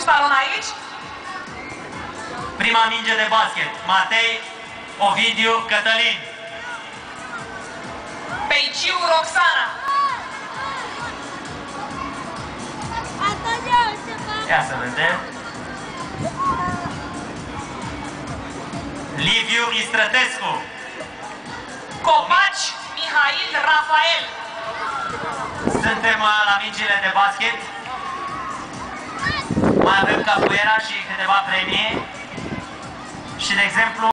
talon aici. Prima minge de basket, Matei Ovidiu Cătălin. Peiciu Roxana. Ia să vedem. Liviu Istrătescu. Copaci Mihail Rafael. Suntem la mingile de basket. Mai avem capoeira și câteva premii. Și de exemplu